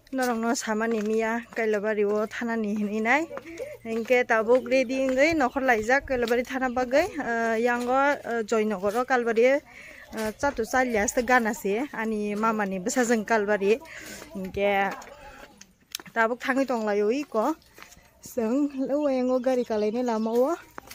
Norong no samani miya kailabari o thana ni hinai enke tabuk ready ngai nokhor laijak kailabari thana bagai yango joinogor kalbari chatu chalya sta gana se ani mama ni besajeng kalbari enke tabuk thangi tonglayo iko seng lewengo gari kalaine lamao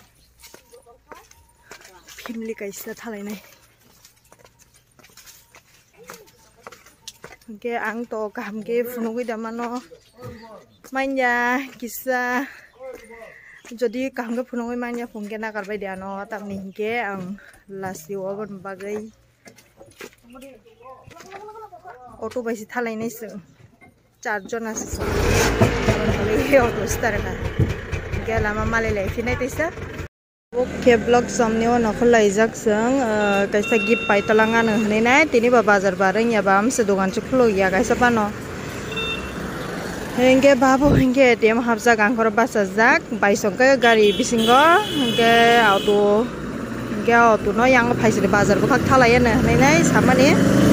family kaisa thalainai ke ang to kaham ke funugui damano manya kisa jodi kaham ke funugui manya phungke na karbai diano tamni ke ang lasi obon bagai auto baisi thalainai se 4 jon ase auto starka ke lama male lai finai tesa Oke vlog samne o nokhol laijak sang kaisa gift pai talangan hne nai tini ba bazar bareng ya bam se dogan chuklo ya kaisa pano henge babu henge ATM habja gangkor basa jak baisong ke gari bisingo henge auto no yang phaisile bazar bukhak thalai ne hne nai samani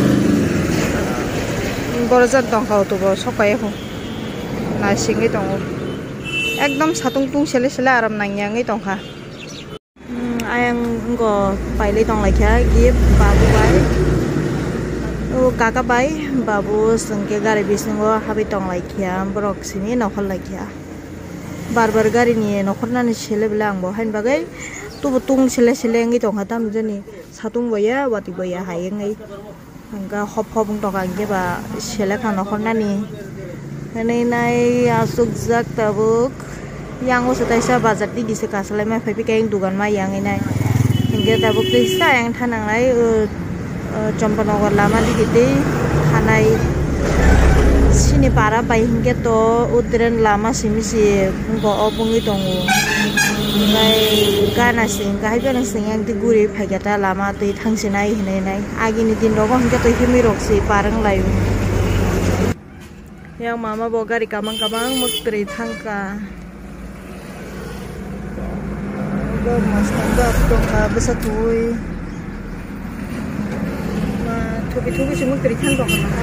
borojan tong auto bo sokai ho na singi tong ekdom satung tung sele sele aram nangyang ngi tongkha ayang go paile tong laikya gift babu bai o kaka bai babu sangke gari bisingo habi tong laikya brok sini nokhol laikya barbar gari ni nokhorna ni sele bilang bo hain bagai tubu tung sele sele ngi tong hatam jani satung boya wati boya hayeng ngai angka hop hop tong angge ba sele kan nokhorna ni nai asuk jak tabuk yang usai saya bazar di gisi kasalai mai phapi kaing dugan mai yang inai hingga tabuk desa yang thanang lai Champanogor lama di gite hanai sini para bai hingga to udren lama simisi ngo obungi tongu ngai gana sing kai bana sing yang di guri phagata lama tei thangsinai hinai nai agini din rogo hingga to himi roksi parang layu yang mama bogari kamang muktri thangka mas tangga tong besa tuoi ma thubi simuk trikan tong na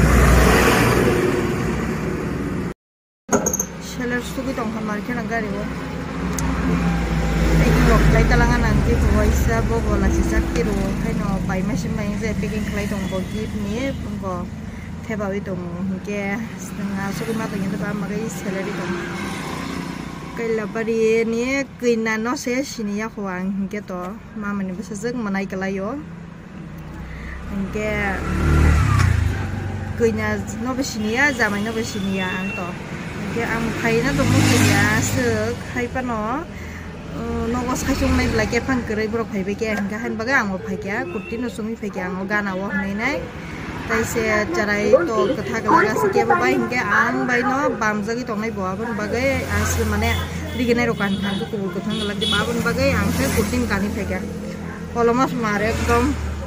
seller sugi tong kamar kena gari wo packing rok lai talangan angki voisa bo bola sisak tiro haino pai masin mai je packing khlai tong bo gift ni bo thebawi tong ke stanga sugi ma tong inde ba magai salary tong kailabari ni kina no se sini ya khwang hingke to mama ni besajek manai kalayo hingke kina no besini ya jamai no besini ya ang to hingke ang khaina to mukia se khai pano no was khachung nai blake phang krai brok phaibe ke hingka han baga ang phaikia kurti no sumi phaikia ang gana wo hnai nai taise charai to katha kalaga sike bai hingke ang bai no bamjagi tongnai boabon bagai as mane digene rokan thang ko kubul ko thang lagdi babon bagai ang the kurtim kani phega kolomas mare ekdom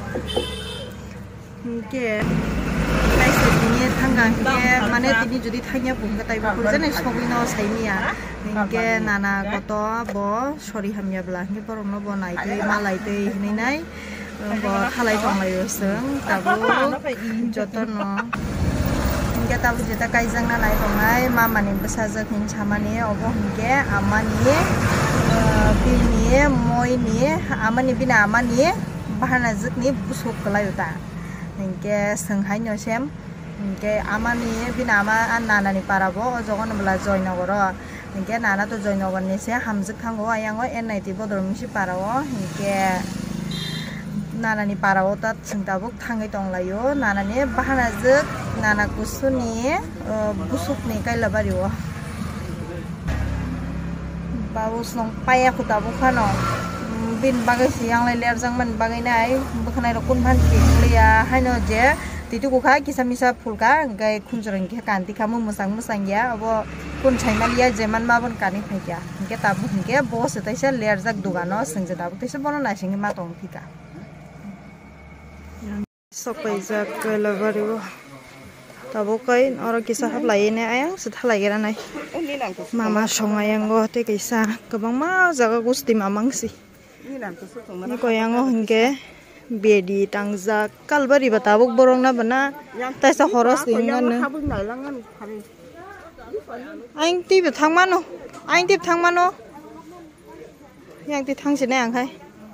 hingke taise tini thanga hingke mane tini jodi thanya bungka tai ba jane sogino saimia hingke nana koto bo sori hamya bla hingke borong no bo nai tei malai tei hinai nai bo thalai tonglayo seng tabu jotono hingke tabu jeta kaijang na nai tongai mama ni besajak hin chamani obo hingke amani bini moi ni amani bina amani bahana jikni busuk kalayo ta hingke senghai no sem hingke amani bina ama nana ni parabo jogon bla joinogoro hingke nana to joinogor ni se hamjik thango ayango NIT bodor misi parao hingke nana ni parao tat singtabuk thangai tonglayo nana ni bahana juk nana kusuni busuk ni kailabari o babu song paya khutabuk khano bin bagai siang lai lerjang man bagai nai bukhanai ro kun bhan tikliya haino je titu kukha kisa misa phulka gai khunjrang ke kanti khamu musang ya abo kun chaimaliya jeman mabon kani phaikia hingke tabu hingke bo se taisa lerjak dugano singje tabu taisa bono na singi ma tong thika sopai jak kailabari o tabu kai oro kisa hablai ne ayang se thalai gera nai mama songayang go te kaisa gobang ma jaga gusti mamangsi ni koyango hingke bedi tangjak kalbari batabuk borong na bana taisa horos ingan anh tip thang mano anh tip thang mano yang tip thang sini ang kai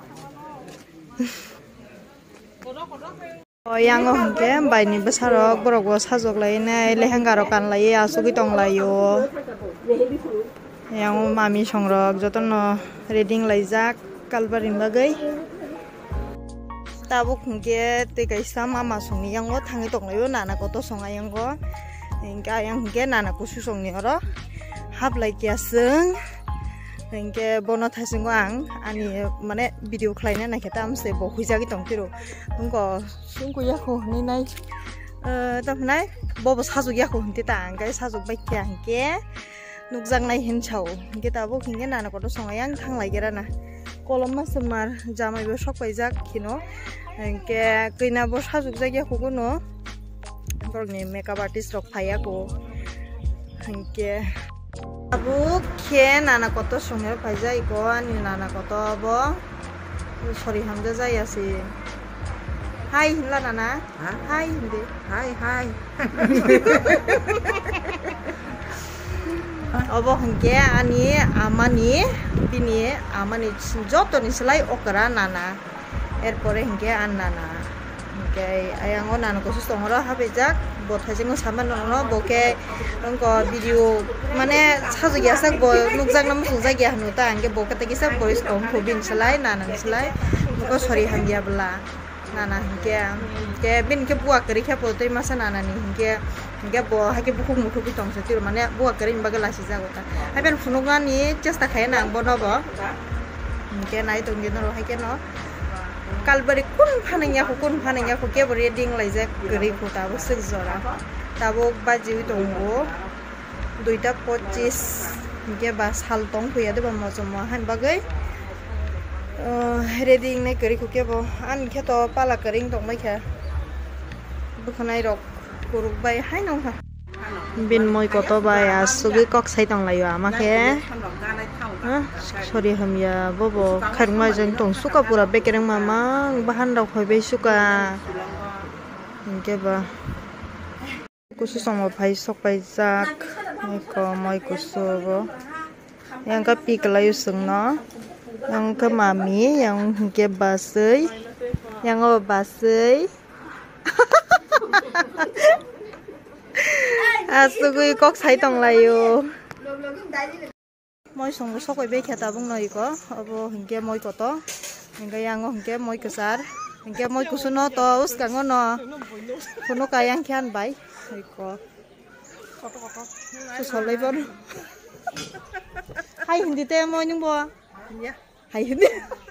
yang hongke bai ni besarok borok bo sajok lai nai lehenga ro kan lai asugi tong layo yang mami songrok jotono reading laijak kalbarin bagai tabuk hingke te kaisa mama songni yang o thangi tong layo nana koto songa yang go hingka yang hingke nana kusu songni oro hablai kya seng hingke bono thasingo ang ani mane video khlaina nakheta amse bo huijagi tongtiro hingko sungko yakho ni nai tapnai bobo sajok yakho hinti ta angkai sajok baikya hingke nukjang nai hinchau hingke tabuk hingke nana koto songa yang thanglai gerana kolom masumar jamai bo sokpaijak kino hingke kina bo sajuk jagya kugono borni makeup artist rok phaya ko hingke abuk khe nana koto songe phaijai ko ani nana koto bo sorry hamja jai asi hai hinla nana hai hindi hai obo hingke ani amani bini amani joto ni selai okra nana erpore hingke an nana hingke ayang o nana kosu tongro habejak bo thajingo saman no boke angko video mane sajak yasak bo nukjak nam sungjak ya hanu ta angke boke tagisa boys kom phobin selai nana selai ko sorry hamya bla nana hingke bin ke buak kari khe potoi masa nana ni hingke bo hake buku mutu bitong satiro mane buak kari baga lasi jagota haben funuga ni chesta khaye nang bono bo hingke nai tongdi no hake no kalbari kun phanengya ko ke reading laijak kari ko ta bo sik jora tabo baji tongo 2:25 hingke ba sal tong huya de ba mojomo han bagai reading ne kari ko ke bo an khe to pala karing tong mai khe bukhanai rok kuruk bai hai nong ha bin moi koto bai asugi kok sai tong layo amake sorry hamya bobo kharma jeng tong suka pura bekereng mama bahan rok hoi bai suka hingke ba kusu songo phai sok pai jak ko moi kusu bo yang ka piklayu sungno yang ke mami yang hingke basei yang o basei asugui kok sai tong layo moi songo sokoi be khata bung noi ko abo hingke moi koto hingke yang o hingke moi kesar hingke moi kusuno to uskango no kuno kayang khan bai ko koto solai bon hai hindi te moi nung bo ya hai hindi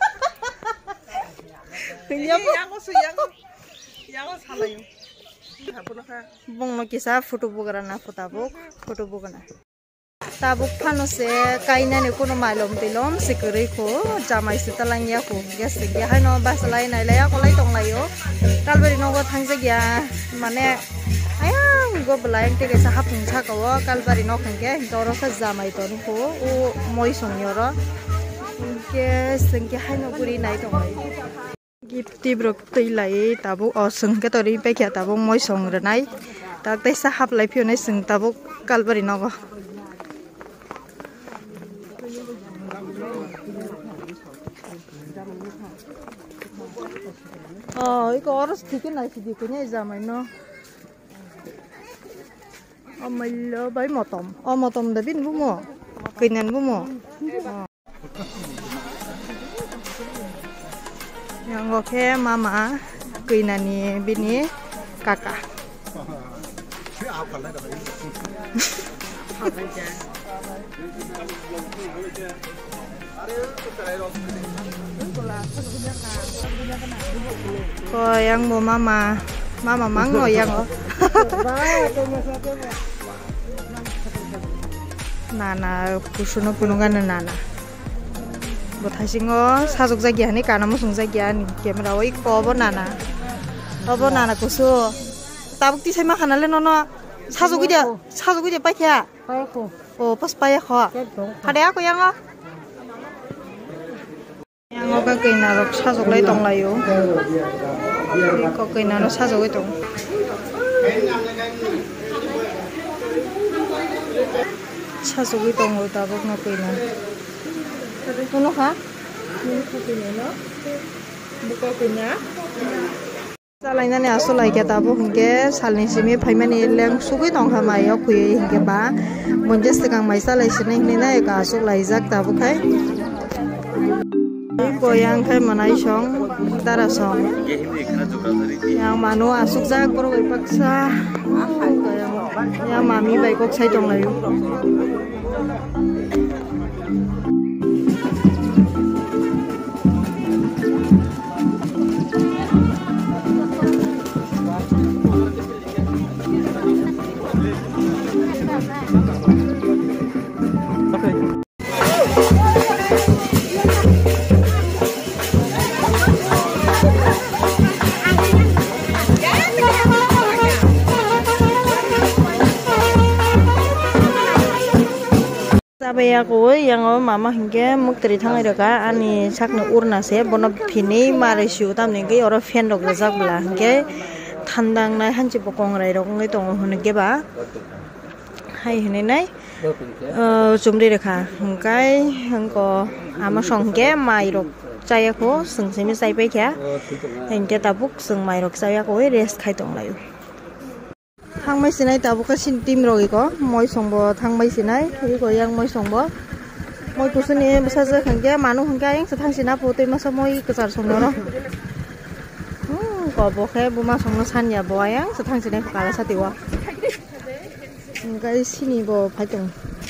yang salayo bong no kisa photo bugana photo bugana tabuk phanose kaina ne kono malom tilom sikuri ko jamai sitalangya ko ges gya hano basalai nai laya ko lai tong layo kalbari no go thangje gya mane ayang go belaing te gesa hapung cha ko kalbari no khangge toro sa jamai ton ko o moi songyoro ke sengke hano guri nai tong lai gifti brok tei lai tabuk o sengke tori pe kya tabuk moi song renai tak te sa hap lai phione seng tabuk kalbari no go 이거 어렸을 때 나 이제 그냥 이자마이노 어머러 바이 모톰 모톰 다빈 부모 그냥 부모 양고케 마마 그이나니 비니 까까 ko yang mo mama mango yang o nana kusuno punungan nana bothasingo sajok jagya ni kana musung jagya ni camera oi ko bo nana kusu tabuk ti saima khanale nono sajok gide paikya o pas paya kho hade ako yang o Oga kena rok sajoklai tonglayo. Ko kena no sajogoi tong. Sajogoi tong tabok no kena. Kono ha? Buka kena. Salainani asolai ke tabok hingke salni simi phaimani leng sugoi tong hamayo kuye hingke ba monje sikang mai salai sini nina eka asok laijak tabok khai. Goyang khai manai song dara song yang manu asuk jak boro paksa yang mami bai kok sai tong layu Aku yang mama hingga mukteri tangai deka ani sakne urna se bono pini mari siu tam ningke oro fan rok rajak bela hingke thandang nai hanchi pokong rai rok ngai tong hone ba hai hene nai chumri rekha hingkai hangko ama songke mai rok chaya ko sungsemi sai pe kya hingke tabuk sung mai rok chaya ko rest khai tong layu thangmai sinai tabuk sin tim rogi ko moi songbo thangmai sinai iko yang moi songbo moi kusuni besaja hangke manu hangke yang sathang sina putoi masa moi kejar songnoro ko bokhe buma songno san ya bo yang sathang sinai kala satiwa hangkai sini bo phaitong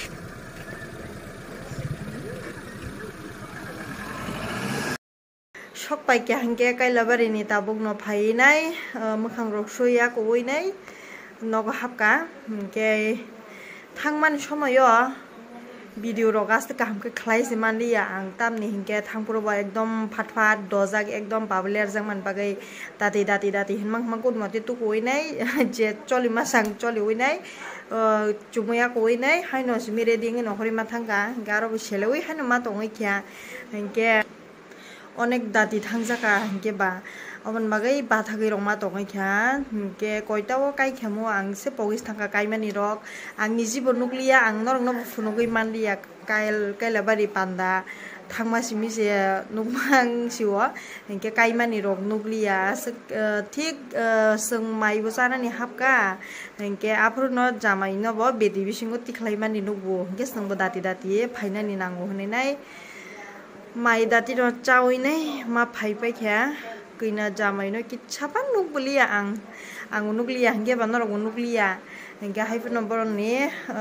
sok pai ke hangke kai labari ni tabuk no phai nai mukhang rok soya ko oi nai nogo hapka hingke thangman somoyo video rok aste kaham ke khlai se manliya ang tamni hingke thangpuro ba ekdom phatphat dojak ekdom babler jangman bagai dati hinmang mangkut mate tu koi nai je choli masang choli oi nai chumuya koi nai haino simire dinge nokhori mathangka garo bo selewoi haino ma tongoi kya hingke onek dati thangjaka hingke ba obon bagai bathagoi rok ma tongoi kha hingke koitao kai khamo ang se pogis thangka kaimani rok ang ni jibon nukliya ang norok no phunugoi manliya kailabari panda thangma simi je nukmang siwo hingke kaimani rok nukliya thik sung mai bo sanani hapka hingke afro no jamai no bo bedi bisingo tikhlaimani nukbo hingke sungbo dati phainani nango honenai mai dati ro chawi nai ma phai pai kha kina jamai no kichapang nukliya ang nukliya hingke banorok nukliya hingke haifo nombor ni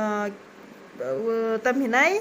tamhinai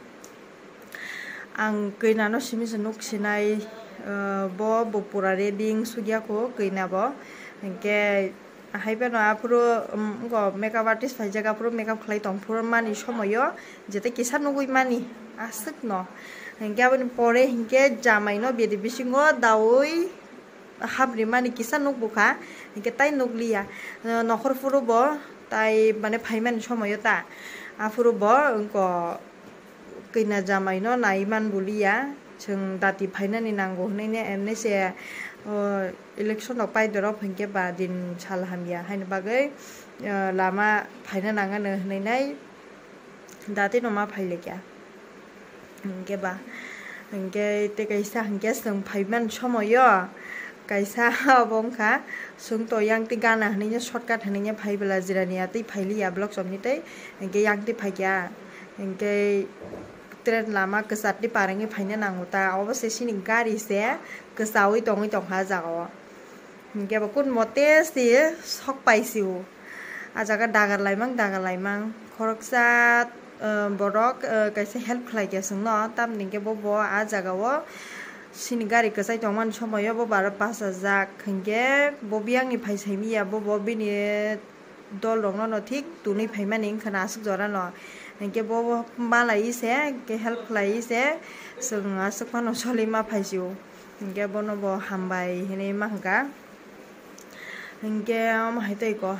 ang kina no simi se nuksinai bo bopura reding sugya ko kina bo hingke haibe no apuro go makeup artist phai jaga puro makeup khlai tong puro mani somoyo jete kisa nugui mani asuk no hingke aboni pore hingke jamai no bedi bisingo dawi habri mani kisa nukbuka hingke tai nukliya nokhor puro bo tai mane phaiman somoyo ta afuro bo engko kina jamai no naiman buliya chung dati phainani nango hne emne se election ok pai dorop hingke ba din sal hamya haino bagai lama phaina nanga no hnai dati no ma phaile kya hingke ba hingke te kaisa hingke sung phaiman somoyo kaisa bongkha sung to yang ti gana hninya shortcut hninya phaibela jirania ti phailiya blog somni tei hingke yang ti phaikya hingke tren lama kesat di parangi phaina nanguta obose sini gari se kesawi tongoi tongha jago hingke bakun mote si sok paisiu ajaga dagar laimang khoroksa borok kaisa help khlai ke sungno tam ningke bo a jaga o sini gari kesai tongman somoyo bo baro pasa jak hingke bo biang ni phai saimiya bo bini dol rong no thik tuni phaimani khana asuk jora no hingke bo malai se ke help khlai se sung asuk pano solima phaisiu hingke bono bo hambai hene ma hangka hingke haitai ko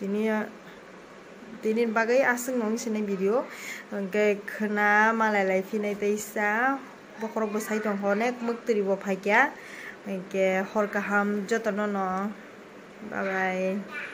tini bagai asung nong sini video hingke khana malai lai phinai teisa bokorok bo sai tongkha onek mukturi bo paikha hor kaham jotono no bye bye.